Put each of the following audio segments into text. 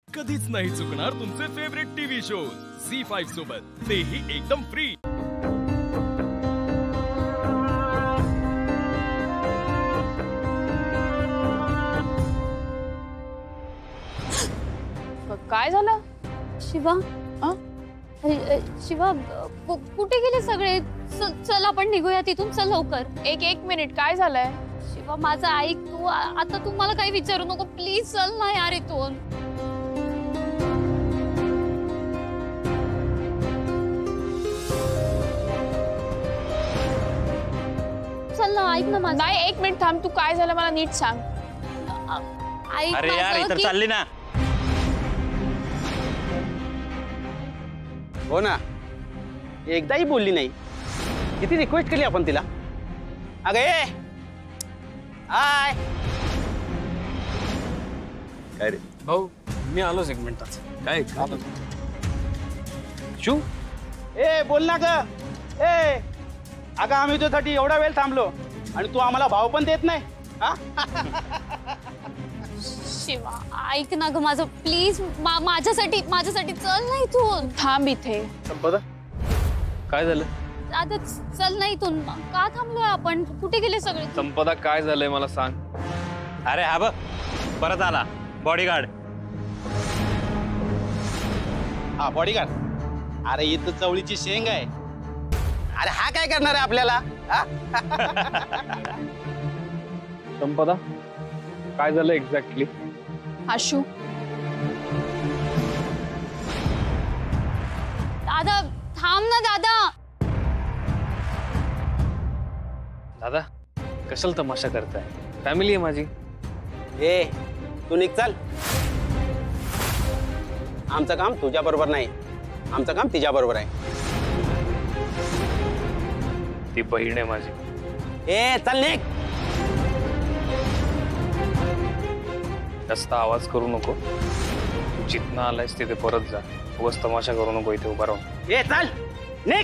कधीच नाही चुकणार तुमचे फेवरेट टीव्ही शोज झी5 सोबत, तेही एकदम फ्री। काय झालं शिवा? शिवा कुठे गेले सगळे? चल आपण निघूया तिथून, चल लवकर। एक मिनिट, काय झालंय? शिवा माझं ऐक तू, आता तू मला काही विचारू नको प्लीज, चल ना यार इथून। चल ना, ऐक ना माझं। नाही, एक मिनिट थांब, तू काय झालं मला नीट सांग। ऐक। अरे यार इधर चालली ना। हो ना, एकदाही बोलली नाही। किती रिक्वेस्ट केली आपण तिला। अगं ये हाय। काय रे भाऊ, मी आलोच एक मिनिटात। काय शू ए बोल ना ग। ए अगं आम्ही तुझ्यासाठी एवढा वेळ थांबलो आणि तू आम्हाला भाव पण देत नाही। शिवा ऐक ना ग माझं प्लीज, माझ्यासाठी चल ना इथून। थांब इथे। संपदा, काय झालं? आता चल ना इथून। का थांबलोय आपण? कुठे गेले सगळे? संपदा, काय झालंय मला सांग। अरे हा बघ परत आला बॉडीगार्ड। हा बॉडीगार्ड? अरे ही तर चवळीची शेंग आहे। अरे हा काय करणार आहे आपल्याला? संपदा, काय झालं एक्झॅक्टली? आशू, दादा थांब ना दादा। दादा, कशाला तमाशा करताय? फॅमिली आहे माझी। ए तू निघ चल। आमचं काम तुझ्या बरोबर नाही, आमचं काम तिच्या बरोबर आहे। ती बहीण आहे माझी। ए चल निघ। जास्त आवाज करू नको। तू जिथनं आलायस तिथे परत जा। उगाच तमाशा करू नको इथे उभा राहून। ए चल निघ।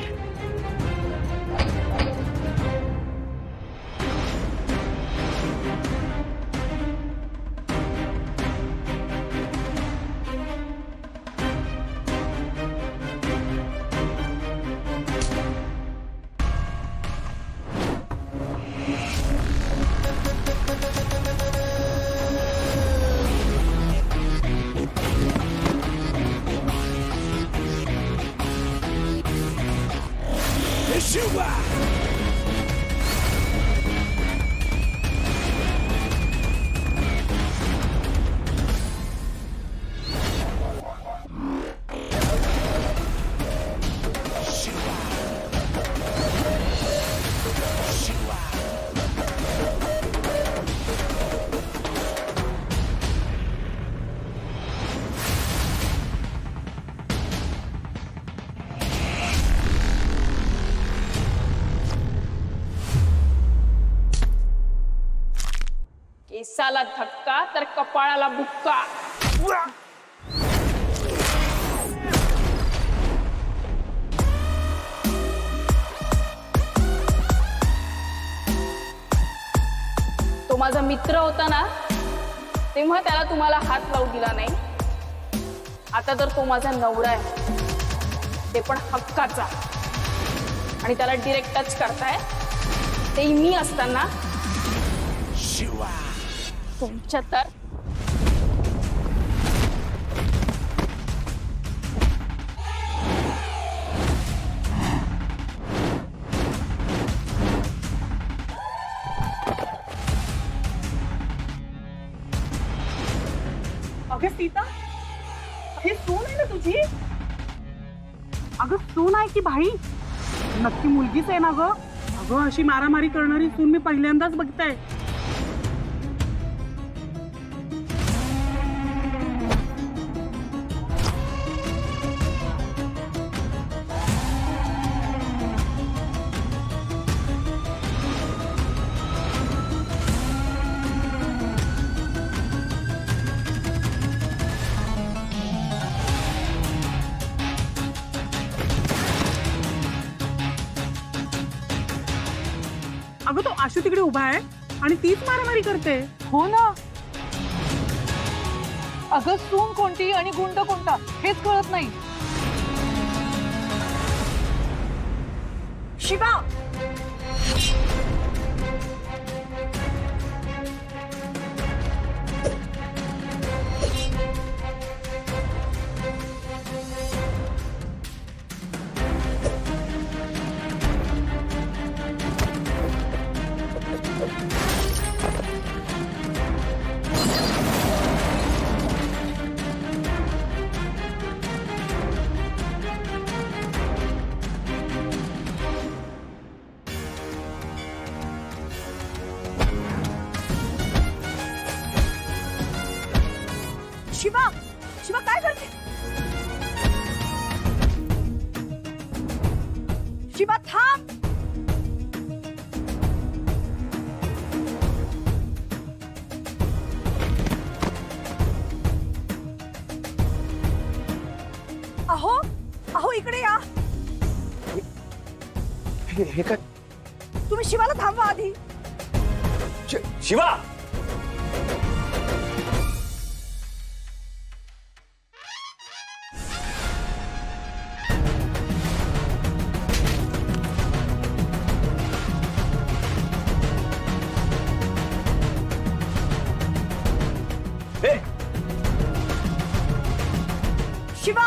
केसाला धक्का तर कपाळाला बुक्का। तो माझा मित्र होता ना, तेव्हा त्याला तुम्हाला हात लावू दिला नाही। आता तर तो माझा नवरा आहे, ते पण हक्काचा, आणि त्याला डिरेक्ट टच करताय ते मी असताना। तुमच्या तर अगं सीता, हे सून आहे ना तुझी? अगं सून आहे की भाई? नक्की मुलगीच आहे ना ग? अगं अशी मारामारी करणारी सून मी पहिल्यांदाच बघताय। अगं तो आशू तिकडे उभा आहे आणि तीच मारामारी करते। हो ना। अगं सून कोणती आणि गुंड कोणता हेच कळत नाही. शिवा, शिवा, शिवा काय करते? शिवा थांब. अहो अहो इकडे या. हे काय? तुम्ही शिवाला थांबवा आधी. शिवा, शिवा,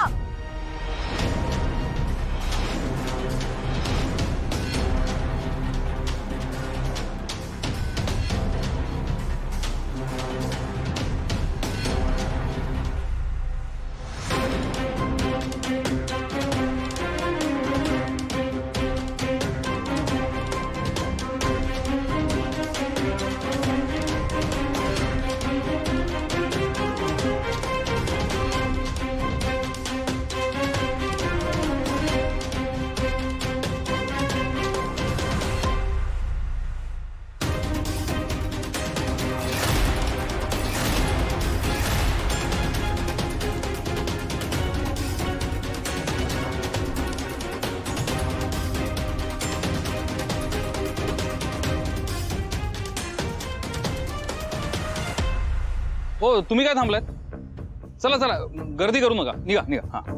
हो तुम्ही काय थांबलात? चला चला, गर्दी करू नका, निघा निघा. हा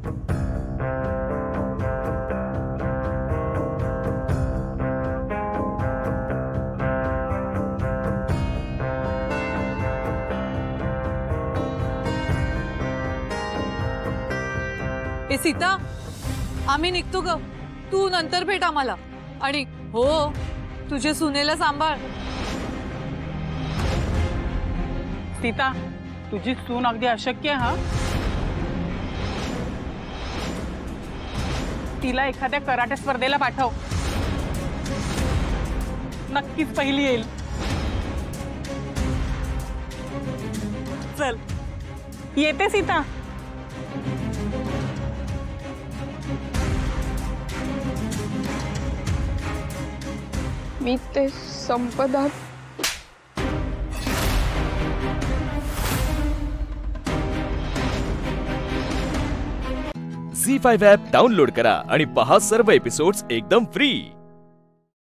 ए सीता, आम्ही निघतो ग. तू नंतर भेट आम्हाला. आणि हो, तुझे सुनेला सांभाळ. सीता, तुझी सून अगदी अशक्य आहे हा. तिला एखाद्या कराटे स्पर्धेला पाठव, नक्कीच पहिली येईल. चल येते सीता. मी ते संपदा झी5 ॲप डाउनलोड करा आणि पहा सर्व एपिसोड्स एकदम फ्री.